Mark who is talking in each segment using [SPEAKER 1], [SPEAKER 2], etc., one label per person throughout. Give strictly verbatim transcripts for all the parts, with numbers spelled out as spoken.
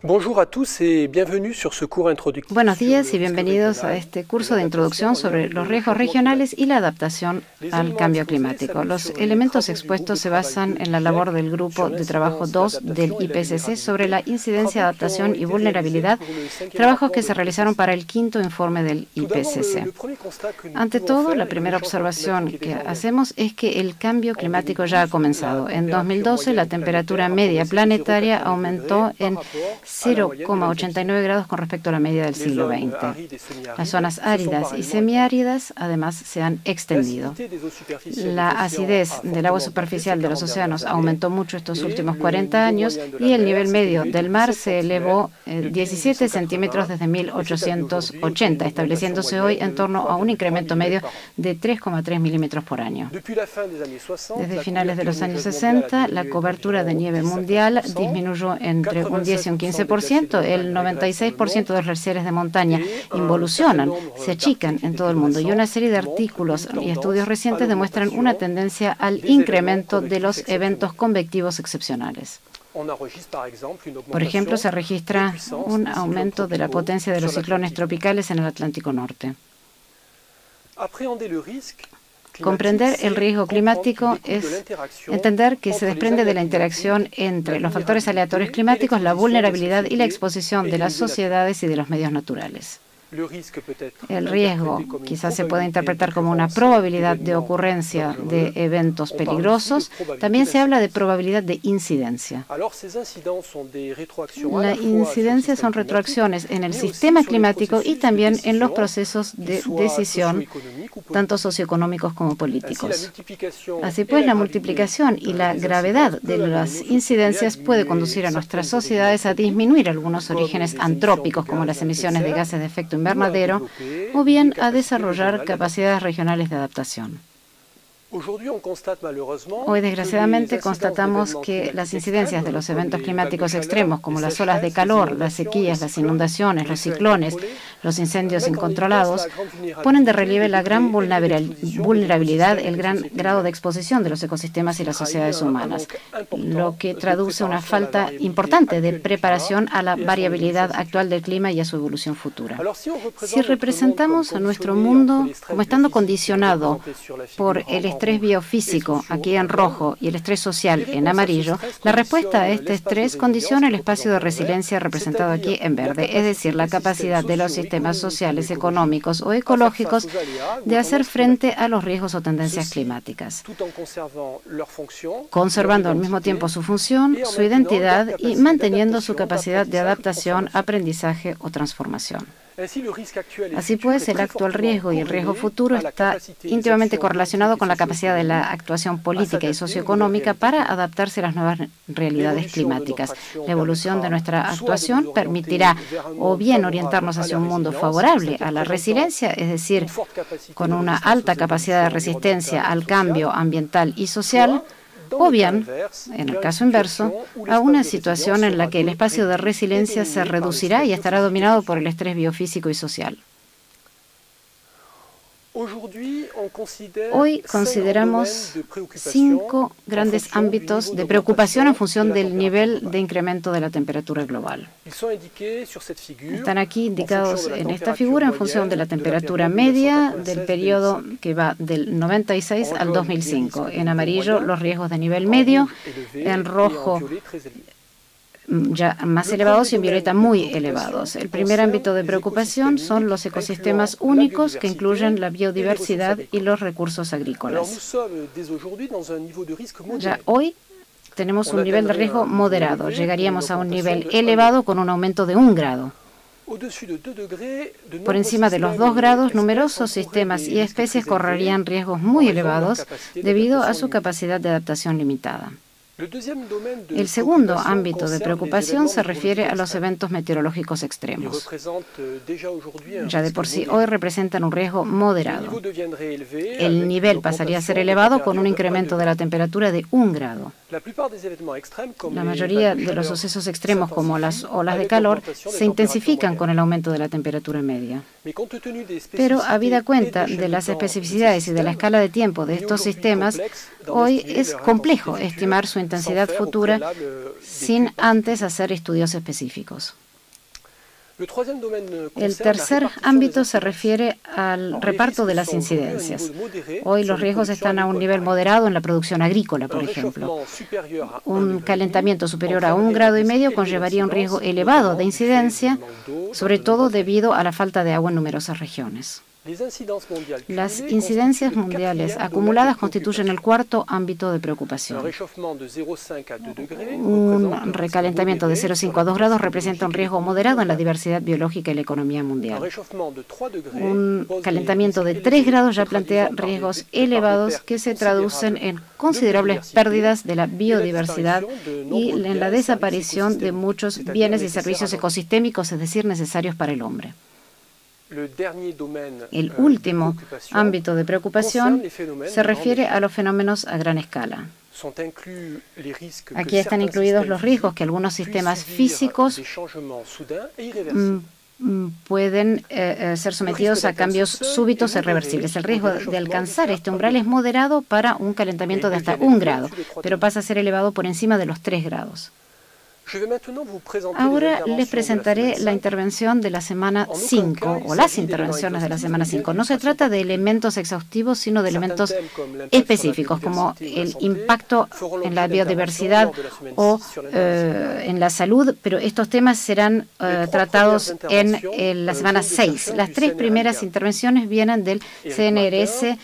[SPEAKER 1] Bonjour a tous et bienvenue sur ce cours introductif.
[SPEAKER 2] Buenos días y bienvenidos a este curso de introducción sobre los riesgos regionales y la adaptación al cambio climático. Los elementos expuestos se basan en la labor del Grupo de Trabajo dos del I P C C sobre la incidencia, adaptación y vulnerabilidad, trabajos que se realizaron para el quinto informe del I P C C. Ante todo, la primera observación que hacemos es que el cambio climático ya ha comenzado. En dos mil doce, la temperatura media planetaria aumentó en cero coma ochenta y nueve grados con respecto a la media del siglo veinte. Las zonas áridas y semiáridas, además, se han extendido. La acidez del agua superficial de los océanos aumentó mucho estos últimos cuarenta años y el nivel medio del mar se elevó eh, diecisiete centímetros desde mil ochocientos ochenta, estableciéndose hoy en torno a un incremento medio de tres coma tres milímetros por año. Desde finales de los años sesenta, la cobertura de nieve mundial disminuyó entre un diez y un quince por ciento. El noventa y seis por ciento de los glaciares de montaña involucionan, se achican en todo el mundo, y una serie de artículos y estudios recientes demuestran una tendencia al incremento de los eventos convectivos excepcionales. Por ejemplo, se registra un aumento de la potencia de los ciclones tropicales en el Atlántico Norte. Comprender el riesgo climático es entender que se desprende de la interacción entre los factores aleatorios climáticos, la vulnerabilidad y la exposición de las sociedades y de los medios naturales. El riesgo quizás se puede interpretar como una probabilidad de ocurrencia de eventos peligrosos. También se habla de probabilidad de incidencia. La incidencia son retroacciones en el sistema climático y también en los procesos de decisión, tanto socioeconómicos como políticos. Así pues, la multiplicación y la gravedad de las incidencias puede conducir a nuestras sociedades a disminuir algunos orígenes antrópicos, como las emisiones de gases de efecto invernadero, o bien a desarrollar capacidades regionales de adaptación. Hoy, desgraciadamente, constatamos que las incidencias de los eventos climáticos extremos, como las olas de calor, las sequías, las inundaciones, los ciclones, los incendios incontrolados, ponen de relieve la gran vulnerabilidad, el gran grado de exposición de los ecosistemas y las sociedades humanas, lo que traduce una falta importante de preparación a la variabilidad actual del clima y a su evolución futura. Si representamos a nuestro mundo como estando condicionado por el estrés biofísico, aquí en rojo, y el estrés social, en amarillo, la respuesta a este estrés condiciona el espacio de resiliencia representado aquí en verde, es decir, la capacidad de los sistemas sociales, económicos o ecológicos de hacer frente a los riesgos o tendencias climáticas, conservando al mismo tiempo su función, su identidad y manteniendo su capacidad de adaptación, aprendizaje o transformación. Así pues, el actual riesgo y el riesgo futuro está íntimamente correlacionado con la capacidad de la actuación política y socioeconómica para adaptarse a las nuevas realidades climáticas. La evolución de nuestra actuación permitirá o bien orientarnos hacia un mundo favorable a la resiliencia, es decir, con una alta capacidad de resistencia al cambio ambiental y social, o bien, en el caso inverso, a una situación en la que el espacio de resiliencia se reducirá y estará dominado por el estrés biofísico y social. Hoy consideramos cinco grandes ámbitos de preocupación en función del nivel de incremento de la temperatura global. Están aquí indicados en esta figura en función de la temperatura media del periodo que va del noventa y seis al dos mil cinco. En amarillo, los riesgos de nivel medio, en rojo, ya más elevados, y en violeta muy elevados. El primer ámbito de preocupación son los ecosistemas únicos, que incluyen la biodiversidad y los recursos agrícolas. Ya hoy tenemos un nivel de riesgo moderado. Llegaríamos a un nivel elevado con un aumento de un grado. Por encima de los dos grados, numerosos sistemas y especies correrían riesgos muy elevados debido a su capacidad de adaptación limitada. El segundo ámbito de preocupación se refiere a los eventos meteorológicos extremos. Ya de por sí hoy representan un riesgo moderado. El nivel pasaría a ser elevado con un incremento de la temperatura de un grado. La mayoría de los sucesos extremos, como las olas de calor, se intensifican con el aumento de la temperatura media. Pero, habida cuenta de las especificidades y de la escala de tiempo de estos sistemas, hoy es complejo estimar su intensidad futura sin antes hacer estudios específicos. El tercer ámbito se refiere al reparto de las incidencias. Hoy los riesgos están a un nivel moderado en la producción agrícola, por ejemplo. Un calentamiento superior a un grado y medio conllevaría un riesgo elevado de incidencia, sobre todo debido a la falta de agua en numerosas regiones. Las incidencias mundiales acumuladas constituyen el cuarto ámbito de preocupación. Un recalentamiento de cero coma cinco a dos grados representa un riesgo moderado en la diversidad biológica y la economía mundial. Un calentamiento de tres grados ya plantea riesgos elevados que se traducen en considerables pérdidas de la biodiversidad y en la desaparición de muchos bienes y servicios ecosistémicos, es decir, necesarios para el hombre. El último ámbito de preocupación se refiere a los fenómenos a gran escala. Aquí están incluidos los riesgos que algunos sistemas físicos mm, pueden eh, ser sometidos a cambios súbitos e irreversibles. El riesgo de alcanzar este umbral es moderado para un calentamiento de hasta un grado, pero pasa a ser elevado por encima de los tres grados. Ahora les presentaré la intervención de la semana cinco, o las intervenciones de la semana cinco. No se trata de elementos exhaustivos, sino de elementos específicos, como el impacto en la biodiversidad o eh, en la salud, pero estos temas serán eh, tratados en, en la semana seis. Las tres primeras intervenciones vienen del C N R S,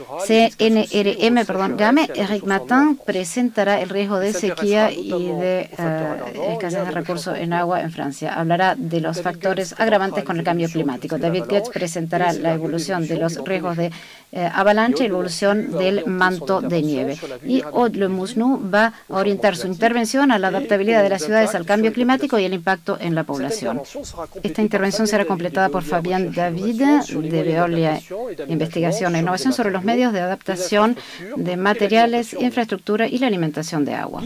[SPEAKER 2] C N R M, perdón, GAME. Eric Matin presentará el riesgo de sequía y de eh, escasez de recursos en agua en Francia. Hablará de los factores agravantes con el cambio climático. David Goetz presentará la evolución de los riesgos de eh, avalancha y la evolución del manto de nieve. Y Aude Lemousnou va a orientar su intervención a la adaptabilidad de las ciudades al cambio climático y el impacto en la población. Esta intervención será completada por Fabien David, de Veolia Investigación e Innovación sobre los medios de adaptación de materiales, infraestructura y la alimentación de agua.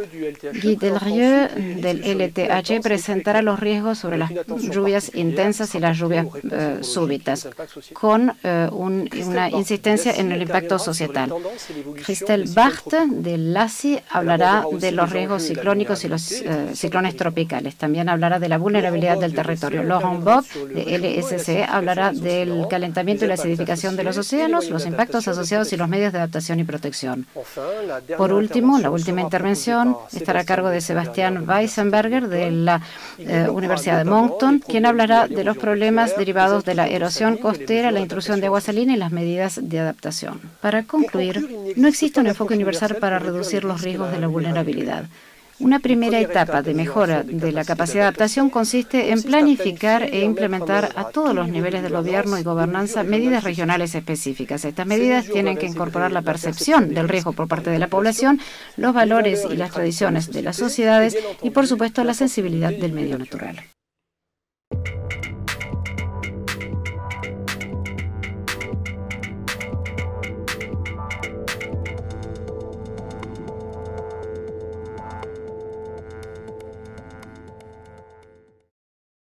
[SPEAKER 2] Guy Delrieux, del L T H, presentará los riesgos sobre las lluvias intensas y las lluvias eh, súbitas, con eh, un, una insistencia en el impacto societal. Christelle Barth, del L A C I, hablará de los riesgos ciclónicos y los eh, ciclones tropicales. También hablará de la vulnerabilidad del territorio. Laurent Bob, de L S C E, hablará del calentamiento y la acidificación de los océanos, los impactos asociados y los medios de adaptación y protección. Por último, la última intervención estará a cargo de Sebastián Weissenberger, de la eh, Universidad de Moncton, quien hablará de los problemas derivados de la erosión costera, la intrusión de agua salina y las medidas de adaptación. Para concluir, no existe un enfoque universal para reducir los riesgos de la vulnerabilidad. Una primera etapa de mejora de la capacidad de adaptación consiste en planificar e implementar a todos los niveles del gobierno y gobernanza medidas regionales específicas. Estas medidas tienen que incorporar la percepción del riesgo por parte de la población, los valores y las tradiciones de las sociedades y, por supuesto, la sensibilidad del medio natural.